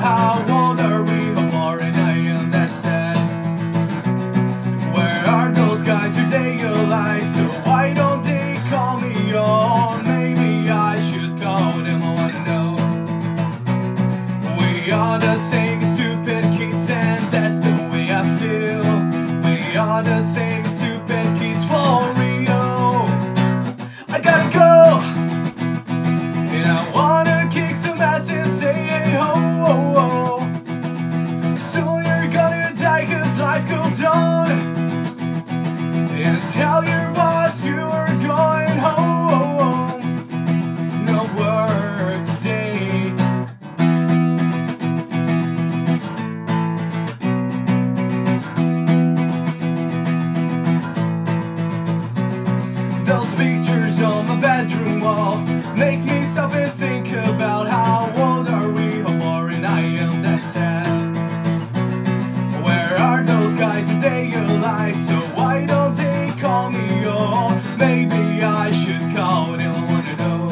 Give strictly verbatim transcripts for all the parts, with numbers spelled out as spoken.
how old are we? How boring I am, that's sad. Where are those guys who day alive? So why don't they call me on? Maybe I should call them, I wanna know. We are the same stupid kids, and that's the way I feel. We are the same stupid kids for real. I gotta go, and I wanna kick some ass and say hey ho, ho, ho. Soon you're gonna die cause life goes on. And tell your boss you are going home. No work today. Those pictures on my bedroom wall make me stop and think about how old are we, how boring I am, that's sad. Where are those guys who day alive? So why don't they call me on? Maybe I should call them, I wanna know.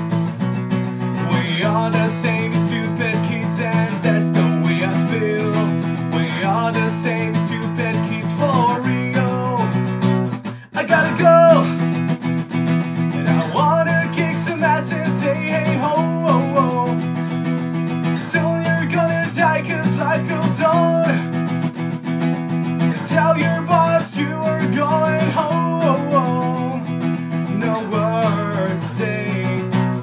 We are the same stupid kids, and that's the way I feel. We are the same stupid kids for real. I gotta go, and I wanna kick some ass and say hey ho, ho, ho. Soon you're gonna die cause life goes on. And tell your boss you are going home. No work today.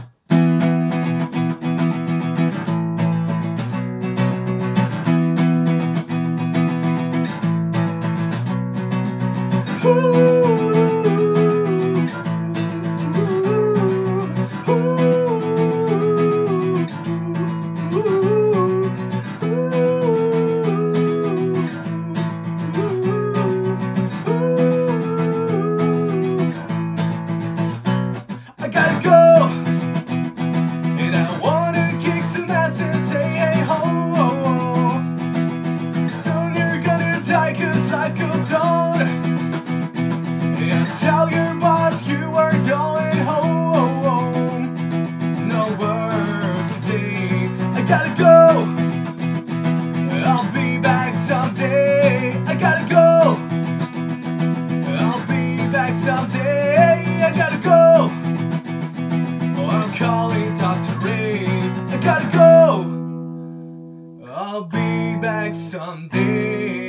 I gotta go, and I wanna kick some ass and say hey ho, ho, ho. Soon you're gonna die cause life goes on. And tell your boss you are going home. No work today. I gotta go, I'll be back someday. I gotta go, I'll be back someday. I gotta go, oh, I'm calling Doctor Ray. I gotta go, I'll be back someday.